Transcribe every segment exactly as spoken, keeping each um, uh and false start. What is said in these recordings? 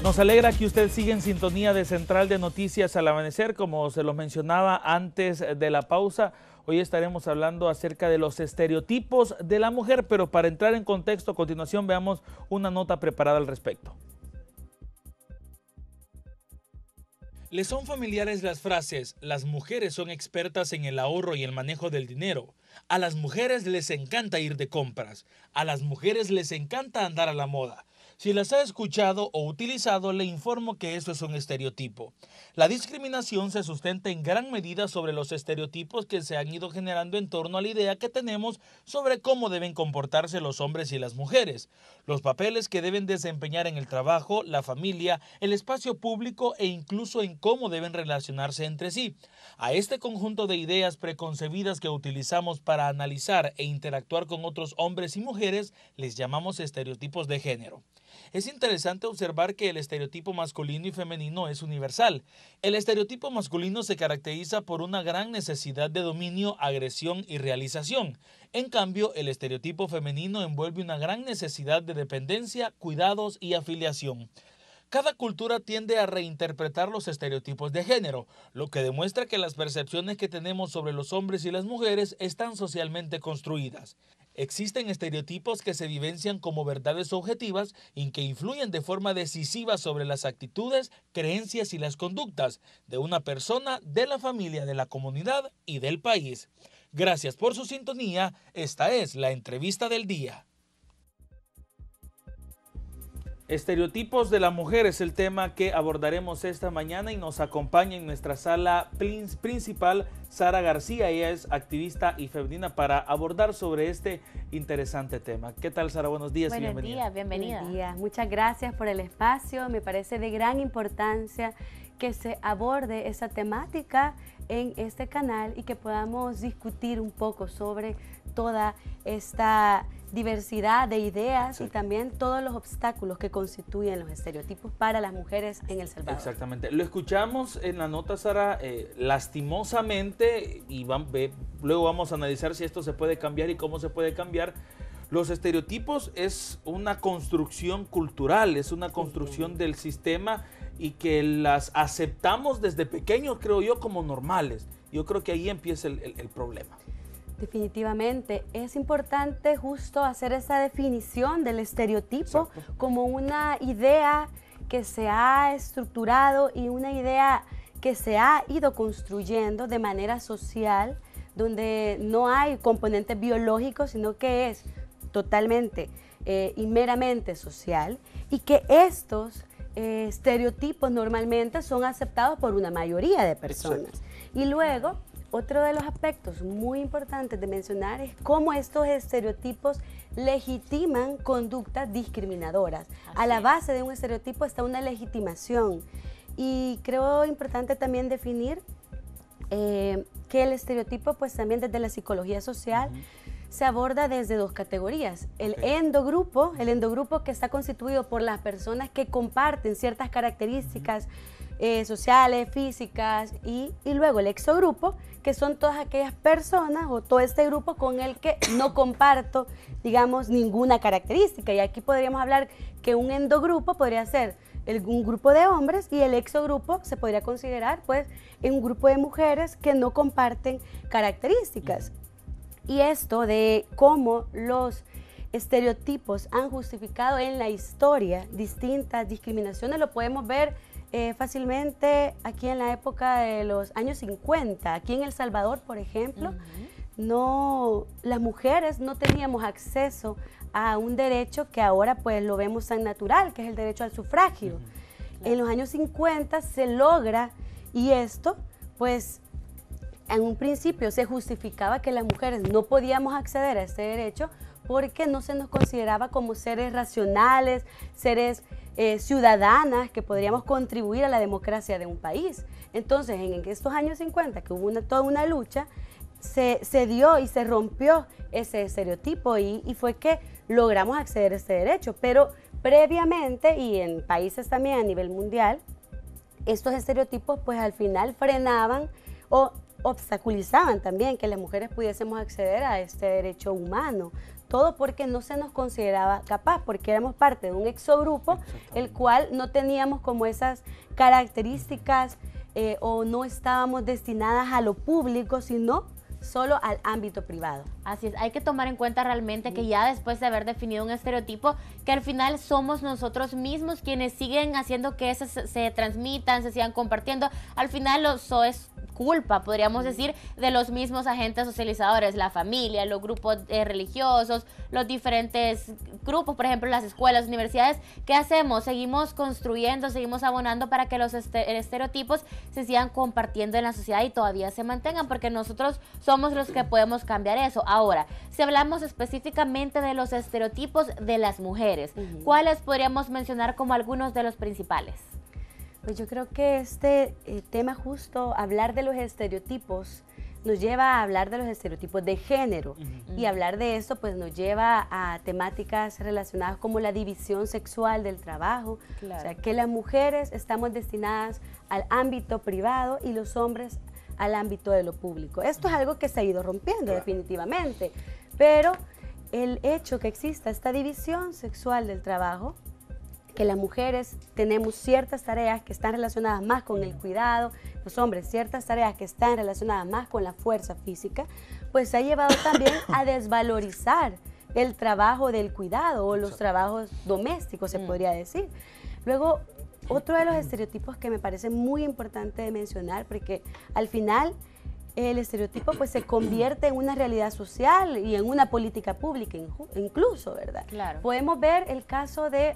Nos alegra que usted siga en sintonía de Central de Noticias al Amanecer. Como se los mencionaba antes de la pausa, hoy estaremos hablando acerca de los estereotipos de la mujer, pero para entrar en contexto, a continuación veamos una nota preparada al respecto. ¿Les son familiares las frases, las mujeres son expertas en el ahorro y el manejo del dinero? A las mujeres les encanta ir de compras, a las mujeres les encanta andar a la moda. Si las ha escuchado o utilizado, le informo que eso es un estereotipo. La discriminación se sustenta en gran medida sobre los estereotipos que se han ido generando en torno a la idea que tenemos sobre cómo deben comportarse los hombres y las mujeres, los papeles que deben desempeñar en el trabajo, la familia, el espacio público e incluso en cómo deben relacionarse entre sí. A este conjunto de ideas preconcebidas que utilizamos para analizar e interactuar con otros hombres y mujeres les llamamos estereotipos de género. Es interesante observar que el estereotipo masculino y femenino es universal. El estereotipo masculino se caracteriza por una gran necesidad de dominio, agresión y realización. En cambio, el estereotipo femenino envuelve una gran necesidad de dependencia, cuidados y afiliación. Cada cultura tiende a reinterpretar los estereotipos de género, lo que demuestra que las percepciones que tenemos sobre los hombres y las mujeres están socialmente construidas. Existen estereotipos que se vivencian como verdades objetivas y que influyen de forma decisiva sobre las actitudes, creencias y las conductas de una persona, de la familia, de la comunidad y del país. Gracias por su sintonía. Esta es la entrevista del día. Estereotipos de la mujer es el tema que abordaremos esta mañana y nos acompaña en nuestra sala principal Sara García. Ella es activista y femenina para abordar sobre este interesante tema. ¿Qué tal, Sara? Buenos días y bienvenida. Buenos días, bienvenida. Buenos días. Muchas gracias por el espacio. Me parece de gran importancia que se aborde esa temática en este canal y que podamos discutir un poco sobre toda esta diversidad de ideas, sí, y también todos los obstáculos que constituyen los estereotipos para las mujeres en El Salvador. Exactamente. Lo escuchamos en la nota, Sara, eh, lastimosamente, y van, ve, luego vamos a analizar si esto se puede cambiar y cómo se puede cambiar. Los estereotipos es una construcción cultural, es una construcción, sí, del sistema y que las aceptamos desde pequeños, creo yo, como normales. Yo creo que ahí empieza el, el, el problema. Definitivamente, es importante justo hacer esa definición del estereotipo. Exacto. Como una idea que se ha estructurado y una idea que se ha ido construyendo de manera social, donde no hay componentes biológicos, sino que es totalmente eh, y meramente social, y que estos eh, estereotipos normalmente son aceptados por una mayoría de personas. Exacto. Y luego, otro de los aspectos muy importantes de mencionar es cómo estos estereotipos legitiman conductas discriminadoras. Así a la base de un estereotipo está una legitimación. Y creo importante también definir eh, que el estereotipo, pues también desde la psicología social, uh-huh, se aborda desde dos categorías. El okay. endogrupo, el endogrupo que está constituido por las personas que comparten ciertas características Eh, sociales, físicas, y, y luego el exogrupo, que son todas aquellas personas o todo este grupo con el que no comparto, digamos, ninguna característica. Y aquí podríamos hablar que un endogrupo podría ser el, un grupo de hombres y el exogrupo se podría considerar pues un grupo de mujeres que no comparten características. Y esto de cómo los estereotipos han justificado en la historia distintas discriminaciones lo podemos ver Eh, fácilmente aquí en la época de los años cincuenta, aquí en El Salvador, por ejemplo, uh-huh, no, las mujeres no teníamos acceso a un derecho que ahora pues lo vemos tan natural, que es el derecho al sufragio. Uh-huh. Claro. En los años cincuenta se logra, y esto pues en un principio se justificaba que las mujeres no podíamos acceder a este derecho porque no se nos consideraba como seres racionales, seres Eh, ciudadanas que podríamos contribuir a la democracia de un país. Entonces, en estos años cincuenta, que hubo una, toda una lucha, se, se dio y se rompió ese estereotipo y, y fue que logramos acceder a este derecho. Pero previamente, y en países también a nivel mundial, estos estereotipos pues al final frenaban o obstaculizaban también que las mujeres pudiésemos acceder a este derecho humano. Todo porque no se nos consideraba capaz, porque éramos parte de un exogrupo, el cual no teníamos como esas características eh, o no estábamos destinadas a lo público, sino solo al ámbito privado. Así es, hay que tomar en cuenta realmente que ya después de haber definido un estereotipo, que al final somos nosotros mismos quienes siguen haciendo que esas se, se transmitan, se sigan compartiendo. Al final eso es culpa, podríamos decir, de los mismos agentes socializadores, la familia, los grupos eh, religiosos, los diferentes grupos, por ejemplo, las escuelas, universidades. ¿Qué hacemos? Seguimos construyendo, seguimos abonando para que los este estereotipos se sigan compartiendo en la sociedad y todavía se mantengan, porque nosotros somos los que podemos cambiar eso. Ahora, si hablamos específicamente de los estereotipos de las mujeres, uh-huh. ¿cuáles podríamos mencionar como algunos de los principales? Pues yo creo que este eh, tema justo, hablar de los estereotipos, nos lleva a hablar de los estereotipos de género. Uh-huh. Y hablar de esto pues nos lleva a temáticas relacionadas como la división sexual del trabajo. Claro. O sea, que las mujeres estamos destinadas al ámbito privado y los hombres al ámbito de lo público. Esto es algo que se ha ido rompiendo, claro, definitivamente. Pero el hecho que exista esta división sexual del trabajo, que las mujeres tenemos ciertas tareas que están relacionadas más con el cuidado, los hombres ciertas tareas que están relacionadas más con la fuerza física, pues ha llevado también a desvalorizar el trabajo del cuidado o los trabajos domésticos, se podría decir. Luego, otro de los estereotipos que me parece muy importante de mencionar, porque al final el estereotipo pues se convierte en una realidad social y en una política pública incluso, ¿verdad? Claro. Podemos ver el caso de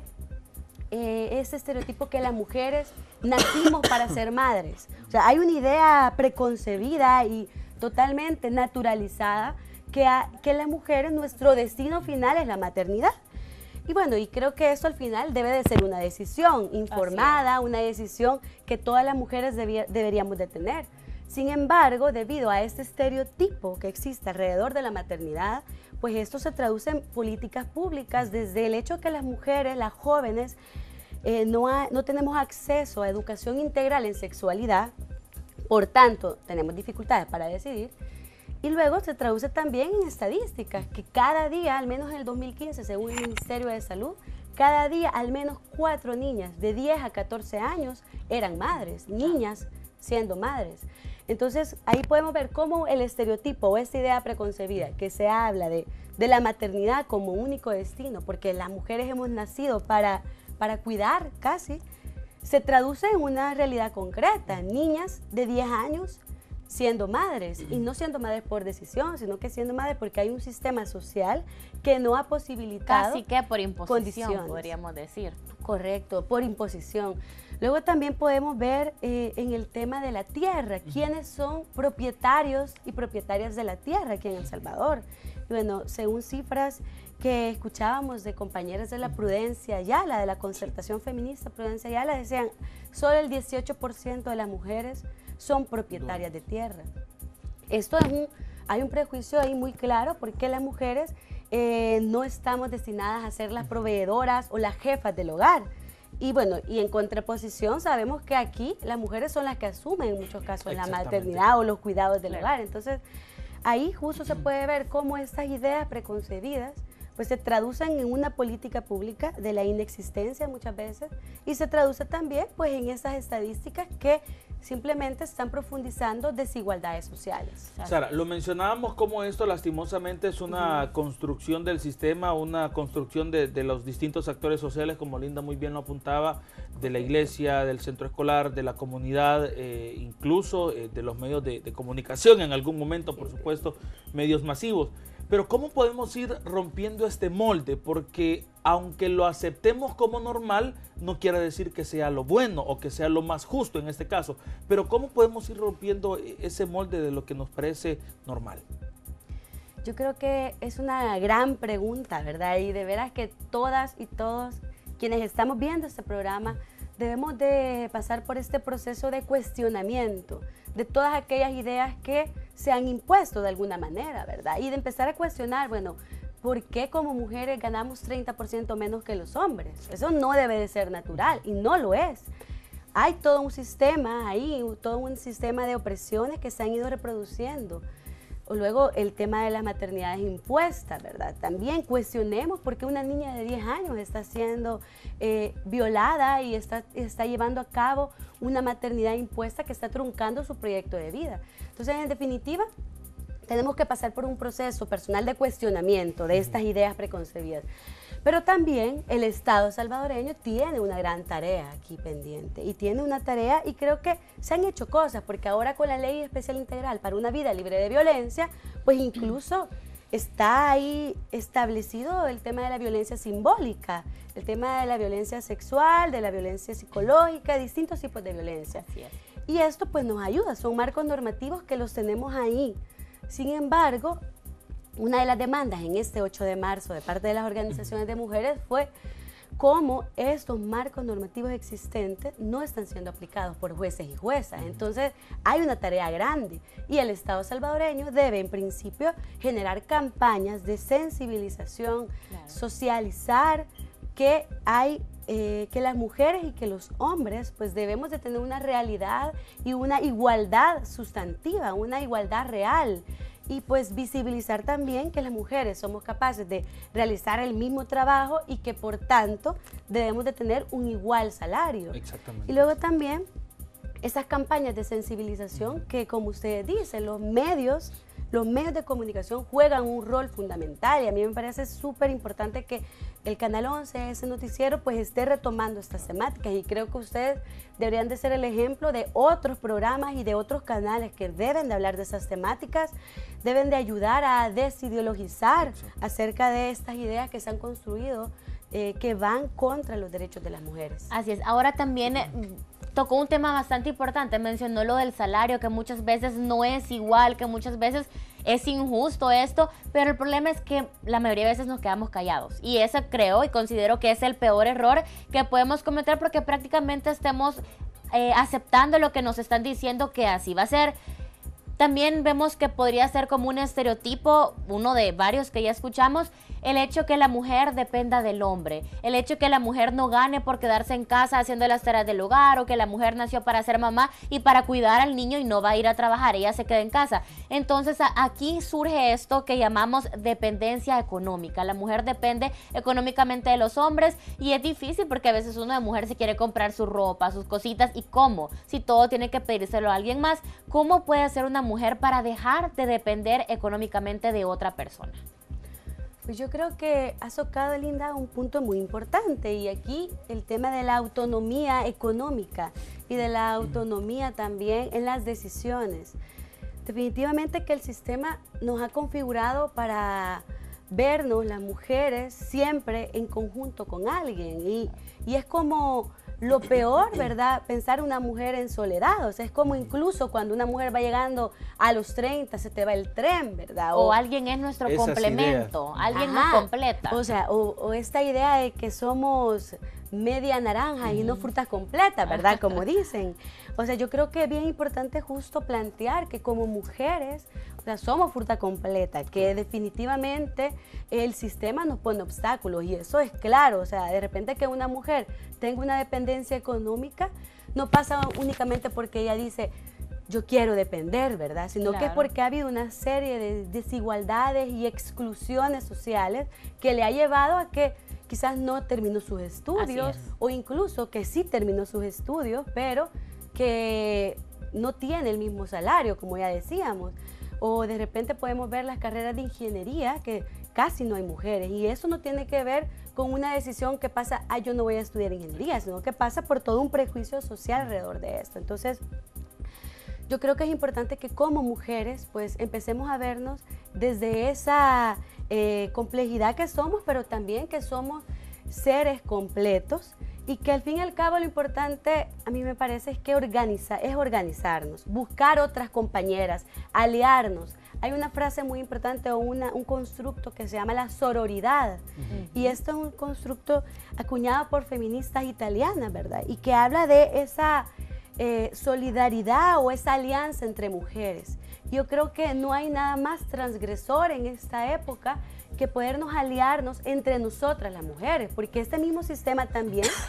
Eh, ese estereotipo que las mujeres nacimos para ser madres. O sea, hay una idea preconcebida y totalmente naturalizada que, a, que las mujeres, nuestro destino final es la maternidad. Y bueno, y creo que eso al final debe de ser una decisión informada, una decisión que todas las mujeres debía, deberíamos de tener. Sin embargo, debido a este estereotipo que existe alrededor de la maternidad, pues esto se traduce en políticas públicas, desde el hecho que las mujeres, las jóvenes, eh, no, ha, no tenemos acceso a educación integral en sexualidad, por tanto, tenemos dificultades para decidir, y luego se traduce también en estadísticas, que cada día, al menos en el dos mil quince, según el Ministerio de Salud, cada día al menos cuatro niñas de diez a catorce años eran madres, niñas siendo madres. Entonces, ahí podemos ver cómo el estereotipo o esta idea preconcebida que se habla de, de la maternidad como único destino, porque las mujeres hemos nacido para, para cuidar casi, se traduce en una realidad concreta. Niñas de diez años siendo madres, y no siendo madres por decisión, sino que siendo madres porque hay un sistema social que no ha posibilitado casi que por imposición, podríamos decir. Correcto, por imposición. Luego también podemos ver eh, en el tema de la tierra, quiénes son propietarios y propietarias de la tierra aquí en El Salvador. Y bueno, según cifras que escuchábamos de compañeras de la Prudencia Ayala, de la concertación feminista Prudencia Ayala, decían, solo el dieciocho por ciento de las mujeres son propietarias de tierra. Esto es un, hay un prejuicio ahí muy claro, porque las mujeres eh, no estamos destinadas a ser las proveedoras o las jefas del hogar. Y bueno, y en contraposición sabemos que aquí las mujeres son las que asumen en muchos casos la maternidad o los cuidados del hogar. Entonces, ahí justo se puede ver cómo estas ideas preconcebidas pues se traducen en una política pública de la inexistencia muchas veces, y se traduce también pues en esas estadísticas que simplemente están profundizando desigualdades sociales. Sara, lo mencionábamos como esto lastimosamente es una uh-huh. construcción del sistema, una construcción de, de los distintos actores sociales, como Linda muy bien lo apuntaba, de la iglesia, del centro escolar, de la comunidad, eh, incluso eh, de los medios de, de comunicación en algún momento, por supuesto, medios masivos. Pero ¿cómo podemos ir rompiendo este molde? Porque aunque lo aceptemos como normal, no quiere decir que sea lo bueno o que sea lo más justo en este caso. Pero ¿cómo podemos ir rompiendo ese molde de lo que nos parece normal? Yo creo que es una gran pregunta, ¿verdad? Y de veras que todas y todos quienes estamos viendo este programa debemos de pasar por este proceso de cuestionamiento de todas aquellas ideas que se han impuesto de alguna manera, ¿verdad? Y de empezar a cuestionar, bueno, ¿por qué como mujeres ganamos treinta por ciento menos que los hombres? Eso no debe de ser natural y no lo es. hay todo un sistema ahí, todo un sistema de opresiones que se han ido reproduciendo. O luego el tema de las maternidades impuestas, ¿verdad? También cuestionemos por qué una niña de diez años está siendo eh, violada y está, está llevando a cabo una maternidad impuesta que está truncando su proyecto de vida. Entonces, en definitiva, tenemos que pasar por un proceso personal de cuestionamiento de estas ideas preconcebidas. Pero también el Estado salvadoreño tiene una gran tarea aquí pendiente y tiene una tarea y creo que se han hecho cosas porque ahora con la Ley Especial Integral para una Vida Libre de Violencia, pues incluso está ahí establecido el tema de la violencia simbólica, el tema de la violencia sexual, de la violencia psicológica, distintos tipos de violencia. Y esto pues nos ayuda, son marcos normativos que los tenemos ahí. Sin embargo, una de las demandas en este ocho de marzo de parte de las organizaciones de mujeres fue cómo estos marcos normativos existentes no están siendo aplicados por jueces y juezas. Entonces, hay una tarea grande y el Estado salvadoreño debe, en principio, generar campañas de sensibilización, claro, socializar que hay eh, que las mujeres y que los hombres pues debemos de tener una realidad y una igualdad sustantiva, una igualdad real. Y pues visibilizar también que las mujeres somos capaces de realizar el mismo trabajo y que por tanto debemos de tener un igual salario. Exactamente. Y luego también esas campañas de sensibilización que, como ustedes dicen, los medios, los medios de comunicación juegan un rol fundamental y a mí me parece súper importante que el Canal once, ese noticiero, pues esté retomando estas temáticas y creo que ustedes deberían de ser el ejemplo de otros programas y de otros canales que deben de hablar de esas temáticas, deben de ayudar a desideologizar acerca de estas ideas que se han construido eh, que van contra los derechos de las mujeres. Así es. Ahora también eh, tocó un tema bastante importante, mencionó lo del salario, que muchas veces no es igual, que muchas veces es injusto esto, pero el problema es que la mayoría de veces nos quedamos callados y eso creo y considero que es el peor error que podemos cometer porque prácticamente estemos eh, aceptando lo que nos están diciendo que así va a ser. También vemos que podría ser como un estereotipo, uno de varios que ya escuchamos, el hecho que la mujer dependa del hombre, el hecho que la mujer no gane por quedarse en casa haciendo las tareas del hogar o que la mujer nació para ser mamá y para cuidar al niño y no va a ir a trabajar, ella se queda en casa. Entonces a, aquí surge esto que llamamos dependencia económica. La mujer depende económicamente de los hombres y es difícil porque a veces uno de mujer se quiere comprar su ropa, sus cositas y ¿cómo? Si todo tiene que pedírselo a alguien más, ¿cómo puede ser una mujer para dejar de depender económicamente de otra persona? Pues yo creo que has tocado, Linda, un punto muy importante y aquí el tema de la autonomía económica y de la autonomía también en las decisiones. Definitivamente que el sistema nos ha configurado para vernos las mujeres siempre en conjunto con alguien y, y es como lo peor, ¿verdad? Pensar una mujer en soledad, o sea, es como incluso cuando una mujer va llegando a los treinta, se te va el tren, ¿verdad? O, o alguien es nuestro esas complemento, ideas. alguien Ajá. nos completa. O sea, o, o esta idea de que somos media naranja uh-huh. y no frutas completas, ¿verdad? Como dicen. O sea, yo creo que es bien importante justo plantear que como mujeres, o sea, somos fruta completa, que definitivamente el sistema nos pone obstáculos y eso es claro. O sea, de repente que una mujer tenga una dependencia económica no pasa únicamente porque ella dice yo quiero depender, ¿verdad? Sino claro. que es porque ha habido una serie de desigualdades y exclusiones sociales que le ha llevado a que quizás no terminó sus estudios o incluso que sí terminó sus estudios, pero que no tiene el mismo salario, como ya decíamos. O de repente podemos ver las carreras de ingeniería que casi no hay mujeres y eso no tiene que ver con una decisión que pasa, ah, yo no voy a estudiar ingeniería, sino que pasa por todo un prejuicio social alrededor de esto. Entonces, yo creo que es importante que como mujeres, pues, empecemos a vernos desde esa eh, complejidad que somos, pero también que somos seres completos y que al fin y al cabo lo importante, a mí me parece, es que organiza, es organizarnos, buscar otras compañeras, aliarnos. Hay una frase muy importante o una, un constructo que se llama la sororidad. Uh-huh. Y esto es un constructo acuñado por feministas italianas, ¿verdad? Y que habla de esa eh, solidaridad o esa alianza entre mujeres. Yo creo que no hay nada más transgresor en esta época que podernos aliarnos entre nosotras las mujeres, porque este mismo sistema también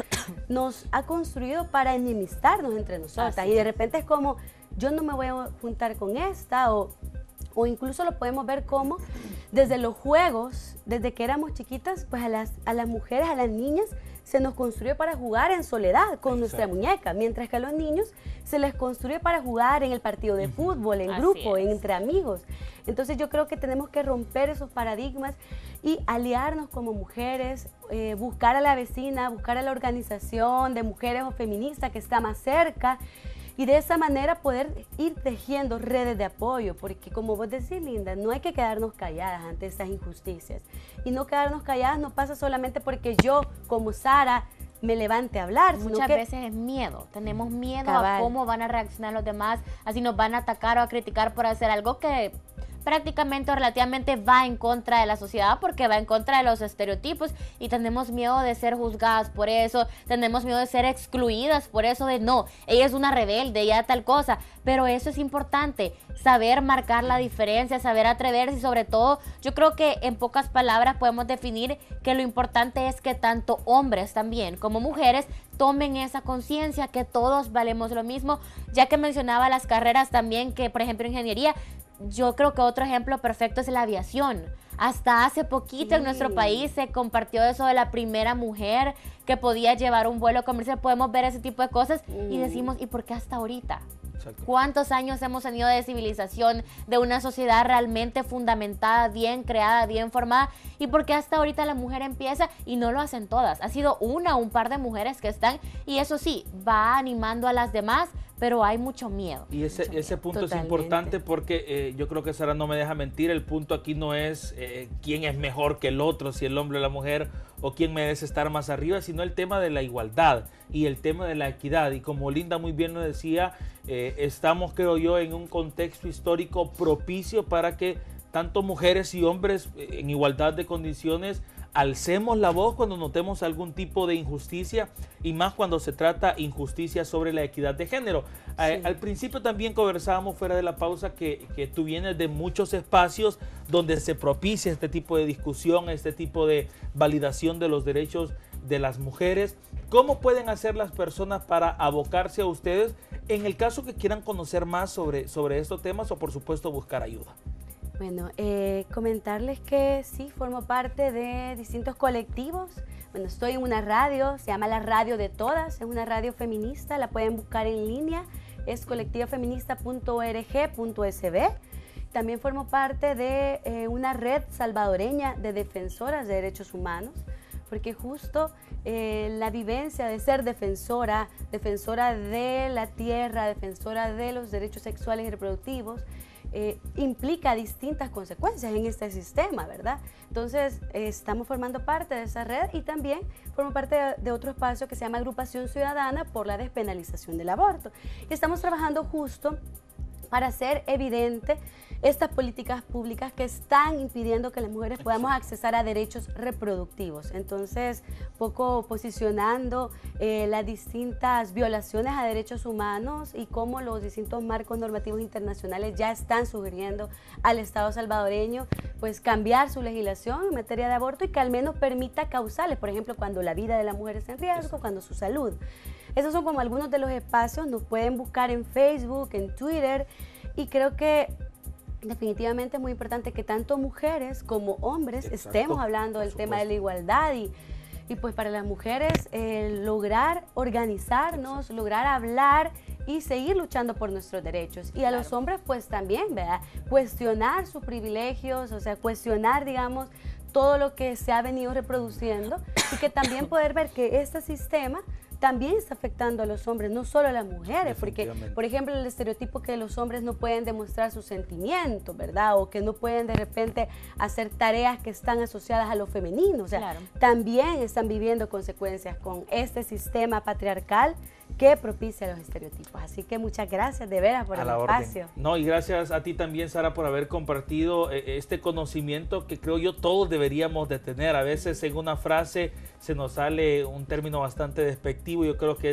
nos ha construido para enemistarnos entre nosotras. Así. Y de repente es como, yo no me voy a juntar con esta, o, o incluso lo podemos ver como desde los juegos, desde que éramos chiquitas, pues a las, a las mujeres, a las niñas, se nos construye para jugar en soledad con Exacto. nuestra muñeca, mientras que a los niños se les construye para jugar en el partido de fútbol, en Así grupo, es. entre amigos. Entonces yo creo que tenemos que romper esos paradigmas y aliarnos como mujeres, eh, buscar a la vecina, buscar a la organización de mujeres o feministas que está más cerca, y de esa manera poder ir tejiendo redes de apoyo, porque como vos decís, Linda, no hay que quedarnos calladas ante estas injusticias. Y no quedarnos calladas no pasa solamente porque yo, como Sara, me levante a hablar. Muchas que, veces es miedo, tenemos miedo cabal. a cómo van a reaccionar los demás, así nos van a atacar o a criticar por hacer algo que prácticamente o relativamente va en contra de la sociedad, porque va en contra de los estereotipos, y tenemos miedo de ser juzgadas por eso, tenemos miedo de ser excluidas por eso, de no, ella es una rebelde, ella tal cosa, pero eso es importante, saber marcar la diferencia, saber atreverse, y sobre todo yo creo que en pocas palabras podemos definir que lo importante es que tanto hombres también como mujeres tomen esa conciencia que todos valemos lo mismo, ya que mencionaba las carreras también, que por ejemplo ingeniería, yo creo que otro ejemplo perfecto es la aviación. Hasta hace poquito sí. en nuestro país se compartió eso de la primera mujer que podía llevar un vuelo comercial. Podemos ver ese tipo de cosas mm. y decimos, ¿y por qué hasta ahorita? Exacto. ¿Cuántos años hemos tenido de civilización, de una sociedad realmente fundamentada, bien creada, bien formada? ¿Y por qué hasta ahorita la mujer empieza y no lo hacen todas? Ha sido una o un par de mujeres que están, y eso sí, va animando a las demás, pero hay mucho miedo. Y ese, mucho ese miedo. punto Totalmente. es importante porque eh, yo creo que Sara no me deja mentir, el punto aquí no es eh, quién es mejor que el otro, si el hombre o la mujer, o quién merece estar más arriba, sino el tema de la igualdad y el tema de la equidad. Y como Linda muy bien lo decía, eh, estamos, creo yo, en un contexto histórico propicio para que tanto mujeres y hombres eh, en igualdad de condiciones alcemos la voz cuando notemos algún tipo de injusticia, y más cuando se trata injusticia sobre la equidad de género. Sí. Eh, al principio también conversábamos fuera de la pausa que, que tú vienes de muchos espacios donde se propicia este tipo de discusión, este tipo de validación de los derechos de las mujeres. ¿Cómo pueden hacer las personas para abocarse a ustedes en el caso que quieran conocer más sobre, sobre estos temas, o por supuesto buscar ayuda? Bueno, eh, comentarles que sí, formo parte de distintos colectivos. Bueno, estoy en una radio, se llama la Radio de Todas, es una radio feminista, la pueden buscar en línea, es colectivo feminista punto org punto es be. También formo parte de eh, una red salvadoreña de defensoras de derechos humanos, porque justo eh, la vivencia de ser defensora, defensora de la tierra, defensora de los derechos sexuales y reproductivos, Eh, implica distintas consecuencias en este sistema, ¿verdad? Entonces, eh, estamos formando parte de esa red, y también formo parte de, de otro espacio que se llama Agrupación Ciudadana por la Despenalización del Aborto. Y estamos trabajando justo para hacer evidente estas políticas públicas que están impidiendo que las mujeres podamos accesar a derechos reproductivos. Entonces, poco posicionando eh, las distintas violaciones a derechos humanos y cómo los distintos marcos normativos internacionales ya están sugiriendo al Estado salvadoreño pues cambiar su legislación en materia de aborto, y que al menos permita causales, por ejemplo, cuando la vida de la mujer está en riesgo, cuando su salud. Esos son como algunos de los espacios. Nos pueden buscar en Facebook, en Twitter, y creo que definitivamente es muy importante que tanto mujeres como hombres Exacto. estemos hablando del tema de la igualdad, y, y pues para las mujeres eh, lograr organizarnos, Exacto. lograr hablar y seguir luchando por nuestros derechos. Y a claro. los hombres pues también, ¿verdad? Cuestionar sus privilegios, o sea, cuestionar, digamos, todo lo que se ha venido reproduciendo, y que también poder ver que este sistema también está afectando a los hombres, no solo a las mujeres, porque, por ejemplo, el estereotipo que los hombres no pueden demostrar sus sentimientos, ¿verdad? O que no pueden de repente hacer tareas que están asociadas a lo femenino, o sea, claro. también están viviendo consecuencias con este sistema patriarcal que propicia los estereotipos. Así que muchas gracias de veras por el espacio. No, y gracias a ti también, Sara, por haber compartido eh, este conocimiento que creo yo todos deberíamos de tener. A veces en una frase se nos sale un término bastante despectivo. Yo creo que es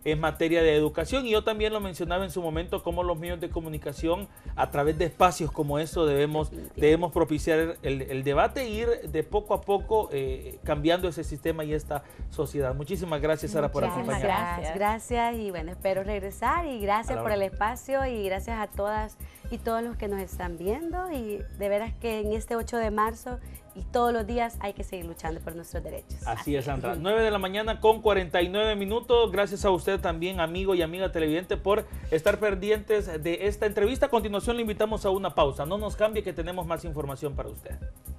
en materia de educación. Y yo también lo mencionaba en su momento, cómo los medios de comunicación, a través de espacios como esto, debemos, debemos propiciar el, el debate e ir de poco a poco eh, cambiando ese sistema y esta sociedad. Muchísimas gracias, Sara, por acompañarnos. Gracias, gracias, y bueno, espero regresar, y gracias por el espacio, y gracias a todas y todos los que nos están viendo, y de veras que en este ocho de marzo y todos los días hay que seguir luchando por nuestros derechos. Así, Así es, Sandra. nueve de la mañana con cuarenta y nueve minutos. Gracias a usted también, amigo y amiga televidente, por estar pendientes de esta entrevista. A continuación le invitamos a una pausa. No nos cambie, que tenemos más información para usted.